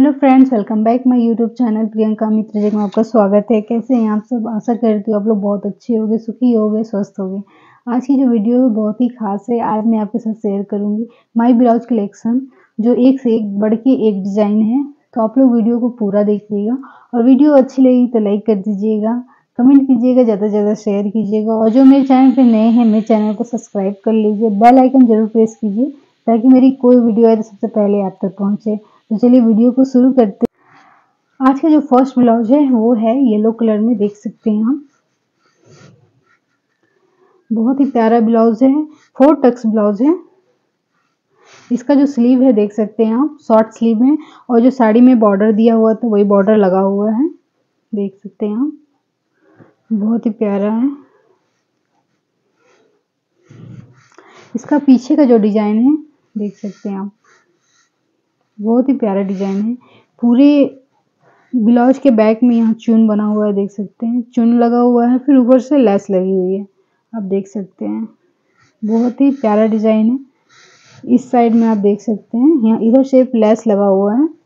Hello friends, welcome back my YouTube channel Priyanka Mitra ji में आपका स्वागत है। कैसे हैं आप सब? आशा करती हूँ आप लोग बहुत अच्छे होंगे, सुखी होंगे, स्वस्थ होंगे। आज की जो वीडियो है बहुत ही खास है। आज मैं आपके साथ शेयर करूंगी माय ब्लाउज कलेक्शन, जो एक से एक बढ़ के एक डिजाइन है। तो आप लोग वीडियो को पूरा देखिएगा और वीडियो अच्छी लगी तो लाइक कर दीजिएगा, कमेंट कीजिएगा, ज़्यादा से ज़्यादा शेयर कीजिएगा। और जो मेरे चैनल पर नए हैं मेरे चैनल को सब्सक्राइब कर लीजिए, बेल आइकन जरूर प्रेस कीजिए ताकि मेरी कोई वीडियो आए तो सबसे पहले आप तक पहुँचे। तो चलिए वीडियो को शुरू करते हैं। आज का जो फर्स्ट ब्लाउज है वो है येलो कलर में, देख सकते हैं हम। बहुत ही प्यारा ब्लाउज है, 4 टक्स ब्लाउज है। इसका जो स्लीव है देख सकते हैं आप, शॉर्ट स्लीव है और जो साड़ी में बॉर्डर दिया हुआ था वही बॉर्डर लगा हुआ है, देख सकते हैं आप। बहुत ही प्यारा है। इसका पीछे का जो डिजाइन है देख सकते हैं आप, बहुत ही प्यारा डिजाइन है। पूरे ब्लाउज के बैक में यहाँ चुन बना हुआ है, देख सकते हैं, चुन लगा हुआ है, फिर ऊपर से लेस लगी हुई है, आप देख सकते हैं। बहुत ही प्यारा डिजाइन है। इस साइड में आप देख सकते हैं यहाँ इधर शेप लेस लगा हुआ है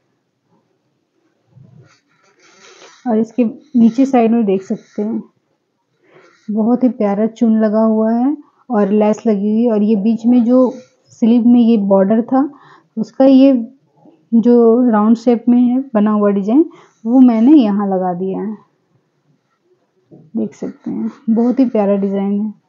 और इसके नीचे साइड में देख सकते हैं बहुत ही प्यारा चुन लगा हुआ है और लेस लगी हुई है। और ये बीच में जो स्लीव में ये बॉर्डर था उसका ये जो राउंड शेप में है बना हुआ डिजाइन वो मैंने यहाँ लगा दिया है, देख सकते हैं। बहुत ही प्यारा डिजाइन है।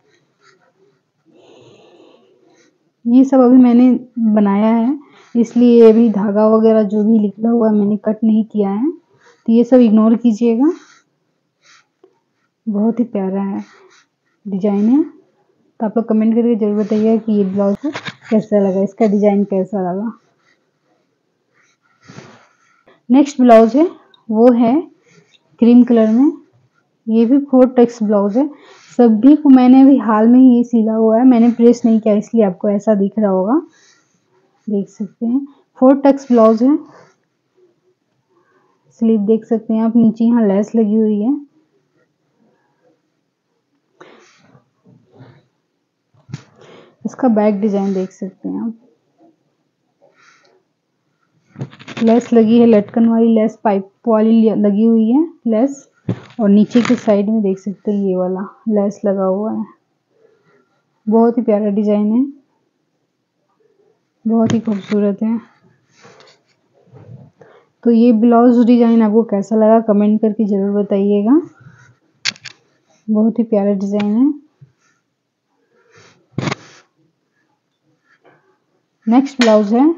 ये सब अभी मैंने बनाया है, इसलिए अभी धागा वगैरह जो भी निकला हुआ है मैंने कट नहीं किया है, तो ये सब इग्नोर कीजिएगा। बहुत ही प्यारा है डिजाइन है। तो आप लोग कमेंट करके जरूर बताइएगा कि ये ब्लाउज को कैसा लगा, इसका डिजाइन कैसा लगा। नेक्स्ट ब्लाउज है वो है क्रीम कलर में। ये भी 4 टक्स ब्लाउज है। सभी को मैंने अभी हाल में ही ये सिला हुआ है, मैंने प्रेस नहीं किया इसलिए आपको ऐसा दिख रहा होगा, देख सकते हैं। 4 टक्स ब्लाउज है। स्लीव देख सकते हैं आप, नीचे यहाँ लेस लगी हुई है। इसका बैक डिजाइन देख सकते हैं आप, लेस लगी है, लटकन वाली लेस, पाइप वाली लगी हुई है लेस। और नीचे के साइड में देख सकते हैं ये वाला लेस लगा हुआ है। बहुत ही प्यारा डिजाइन है, बहुत ही खूबसूरत है। तो ये ब्लाउज डिजाइन आपको कैसा लगा कमेंट करके जरूर बताइएगा। बहुत ही प्यारा डिजाइन है। नेक्स्ट ब्लाउज है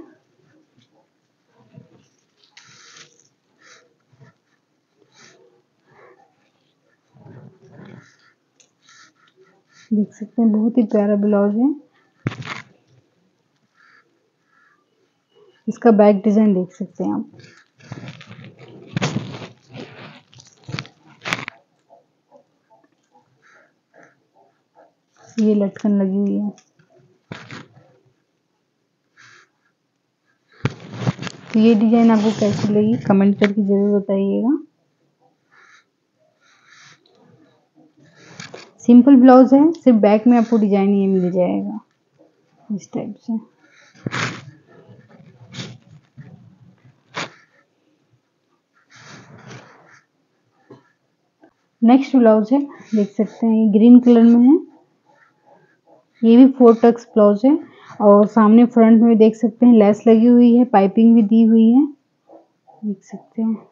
देख सकते हैं, बहुत ही प्यारा ब्लाउज है। इसका बैक डिजाइन देख सकते हैं आप। ये लटकन लगी हुई है। तो ये डिजाइन आपको कैसी लगी कमेंट करके जरूर बताइएगा। सिंपल ब्लाउज है, सिर्फ बैक में आपको डिजाइन ये मिल जाएगा इस टाइप से। नेक्स्ट ब्लाउज है, देख सकते हैं, ये ग्रीन कलर में है। ये भी 4 टक्स ब्लाउज है और सामने फ्रंट में देख सकते हैं लेस लगी हुई है, पाइपिंग भी दी हुई है, देख सकते हैं।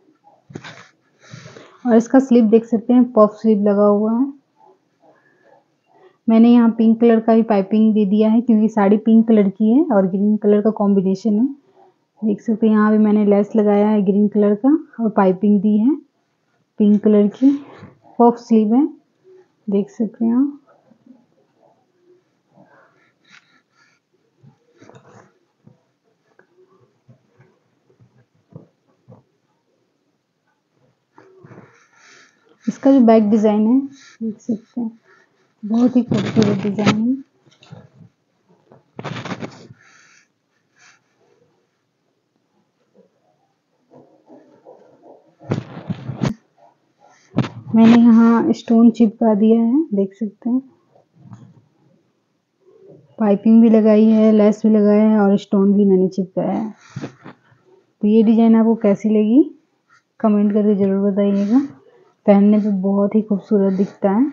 और इसका स्लीव देख सकते हैं, पफ स्लीव लगा हुआ है। मैंने यहाँ पिंक कलर का भी पाइपिंग दे दिया है क्योंकि साड़ी पिंक कलर की है और ग्रीन कलर का कॉम्बिनेशन है, देख सकते हैं। यहाँ भी मैंने लेस लगाया है ग्रीन कलर का और पाइपिंग दी है पिंक कलर की। पफ स्लीव है, देख सकते हैं आप। इसका जो बैक डिजाइन है देख सकते हैं, बहुत ही खूबसूरत डिजाइन है। मैंने यहाँ स्टोन चिपका दिया है, देख सकते हैं। पाइपिंग भी लगाई है, लेस भी लगाया है और स्टोन भी मैंने चिपकाया है। तो ये डिज़ाइन आपको कैसी लगी कमेंट करके ज़रूर बताइएगा। पहनने पे बहुत ही खूबसूरत दिखता है।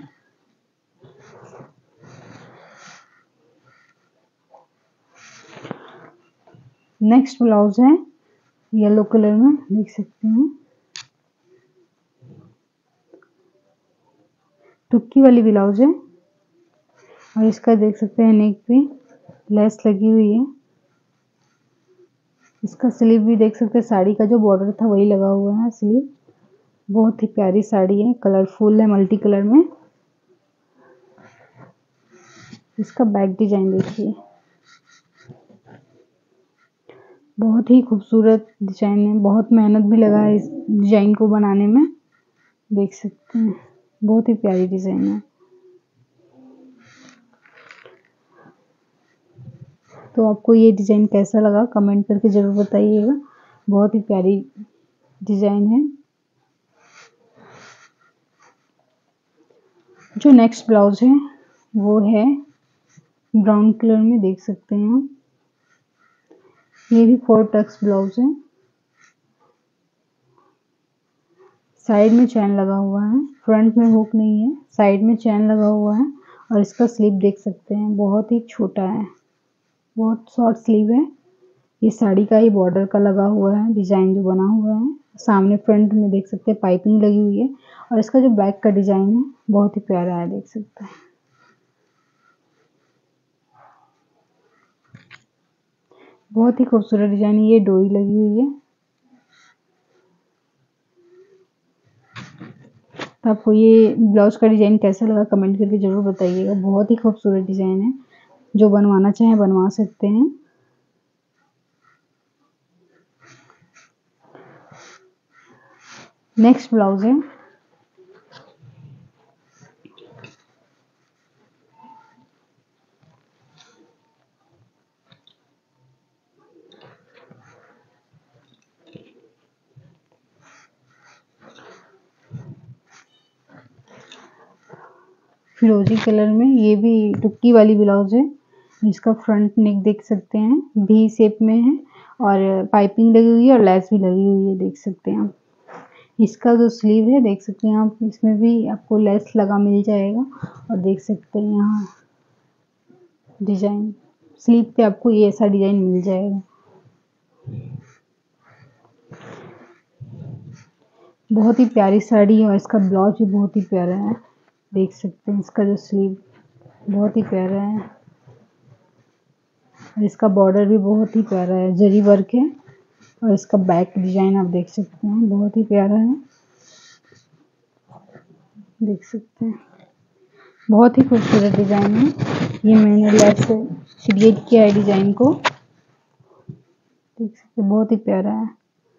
नेक्स्ट ब्लाउज है येलो कलर में, देख सकते हैं टुक्की वाली ब्लाउज है और इसका देख सकते हैं नेक पे लेस लगी हुई है। इसका स्लीव भी देख सकते हैं, साड़ी का जो बॉर्डर था वही लगा हुआ है स्लीव। बहुत ही प्यारी साड़ी है, कलरफुल है, मल्टी कलर में। इसका बैक डिजाइन देखिए, बहुत ही खूबसूरत डिजाइन है। बहुत मेहनत भी लगा है इस डिजाइन को बनाने में, देख सकते हैं बहुत ही प्यारी डिजाइन है। तो आपको ये डिजाइन कैसा लगा कमेंट करके जरूर बताइएगा। बहुत ही प्यारी डिजाइन है। जो नेक्स्ट ब्लाउज है वो है ब्राउन कलर में, देख सकते हैं आप। ये भी 4 टक्स ब्लाउज है। साइड में चैन लगा हुआ है, फ्रंट में हुक नहीं है, साइड में चैन लगा हुआ है। और इसका स्लीव देख सकते हैं बहुत ही छोटा है, बहुत शॉर्ट स्लीव है। ये साड़ी का ही बॉर्डर का लगा हुआ है डिजाइन जो बना हुआ है। सामने फ्रंट में देख सकते हैं पाइपिंग लगी हुई है। और इसका जो बैक का डिजाइन है बहुत ही प्यारा है, देख सकते हैं। बहुत ही खूबसूरत डिजाइन है। ये डोरी लगी हुई है। तो आपको ये ब्लाउज का डिजाइन कैसा लगा कमेंट करके जरूर बताइएगा। बहुत ही खूबसूरत डिजाइन है, जो बनवाना चाहें बनवा सकते हैं। नेक्स्ट ब्लाउज है फिरोजी कलर में। ये भी टुक्की वाली ब्लाउज है। इसका फ्रंट नेक देख सकते हैं भी शेप में है और पाइपिंग लगी हुई है और लेस भी लगी हुई है, देख सकते हैं आप। इसका जो स्लीव है देख सकते हैं आप, इसमें भी आपको लेस लगा मिल जाएगा। और देख सकते हैं यहाँ डिजाइन, स्लीव पे आपको ये ऐसा डिजाइन मिल जाएगा। बहुत ही प्यारी साड़ी है और इसका ब्लाउज भी बहुत ही प्यारा है, देख सकते हैं। इसका जो स्लीव बहुत ही प्यारा है और इसका बॉर्डर भी बहुत ही प्यारा है, जरी वर्क है। और इसका बैक डिजाइन आप देख सकते हैं बहुत ही प्यारा है, देख सकते हैं। बहुत ही खूबसूरत डिजाइन है। ये मैंने लेस से क्रिएट किया है डिजाइन को, देख सकते हैं बहुत ही प्यारा है।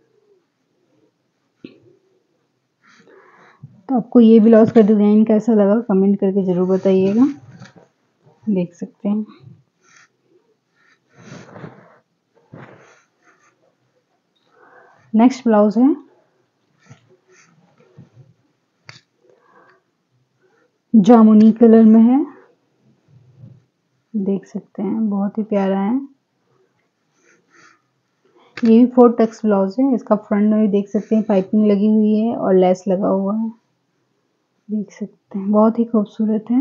तो आपको ये ब्लाउज का डिजाइन कैसा लगा कमेंट करके जरूर बताइएगा, देख सकते हैं। नेक्स्ट ब्लाउज है जामुनी कलर में है, देख सकते हैं बहुत ही प्यारा है। ये भी 4 टक्स ब्लाउज है। इसका फ्रंट में भी देख सकते हैं पाइपिंग लगी हुई है और लेस लगा हुआ है, देख सकते हैं बहुत ही खूबसूरत है।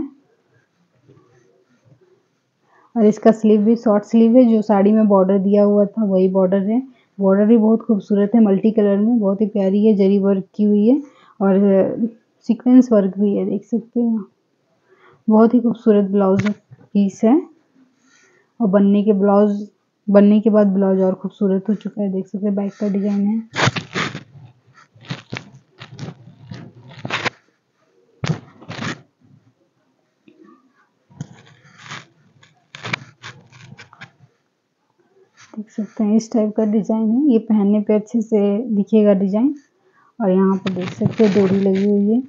और इसका स्लीव भी शॉर्ट स्लीव है, जो साड़ी में बॉर्डर दिया हुआ था वही बॉर्डर है। बॉर्डर भी बहुत खूबसूरत है, मल्टी कलर में बहुत ही प्यारी है, जरी वर्क की हुई है और सीक्वेंस वर्क भी है, देख सकते हैं। बहुत ही खूबसूरत ब्लाउज पीस है और बनने के बाद ब्लाउज और खूबसूरत हो चुका है, देख सकते हैं। बैक का डिजाइन है, देख सकते हैं इस टाइप का डिजाइन है। ये पहनने पे अच्छे से दिखेगा डिजाइन। और यहाँ पर देख सकते हैं डोरी लगी हुई है।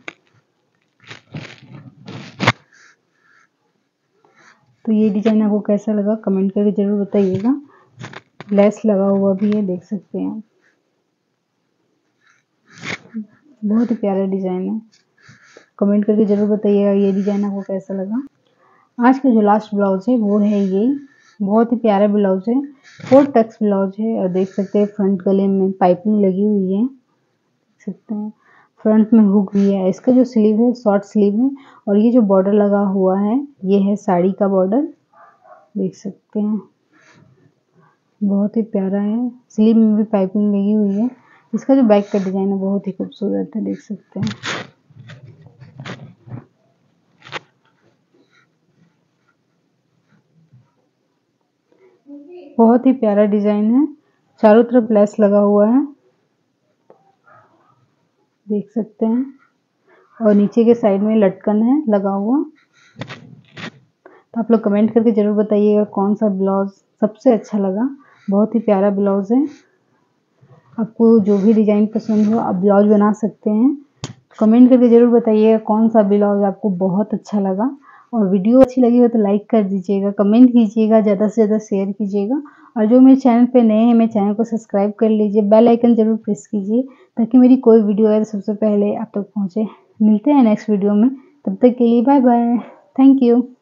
तो ये डिजाइन आपको कैसा लगा कमेंट करके जरूर बताइएगा। लेस लगा हुआ भी है, देख सकते हैं। बहुत ही प्यारा डिजाइन है, कमेंट करके जरूर बताइएगा ये डिजाइन आपको कैसा लगा। आज का जो लास्ट ब्लाउज है वो है ये बहुत ही प्यारा ब्लाउज है, 4 टक्स ब्लाउज है और देख सकते हैं फ्रंट गले में पाइपिंग लगी हुई है, देख सकते हैं फ्रंट में हुक भी है। इसका जो स्लीव है शॉर्ट स्लीव है और ये जो बॉर्डर लगा हुआ है ये है साड़ी का बॉर्डर, देख सकते हैं बहुत ही प्यारा है। स्लीव में भी पाइपिंग लगी हुई है। इसका जो बैक का डिजाइन है बहुत ही खूबसूरत है, देख सकते हैं। बहुत ही प्यारा डिजाइन है, चारों तरफ लेस लगा हुआ है, देख सकते हैं और नीचे के साइड में लटकन है लगा हुआ। तो आप लोग कमेंट करके ज़रूर बताइएगा कौन सा ब्लाउज़ सबसे अच्छा लगा। बहुत ही प्यारा ब्लाउज़ है। आपको जो भी डिज़ाइन पसंद हो आप ब्लाउज़ बना सकते हैं। कमेंट करके ज़रूर बताइएगा कौन सा ब्लाउज़ आपको बहुत अच्छा लगा। और वीडियो अच्छी लगी हो तो लाइक कर दीजिएगा, कमेंट कीजिएगा, ज़्यादा से ज़्यादा शेयर कीजिएगा। और जो मेरे चैनल पे नए हैं मेरे चैनल को सब्सक्राइब कर लीजिए, बेल आइकन ज़रूर प्रेस कीजिए ताकि मेरी कोई वीडियो आए तो सबसे पहले आप तक पहुँचे। मिलते हैं नेक्स्ट वीडियो में, तब तक के लिए बाय बाय, थैंक यू।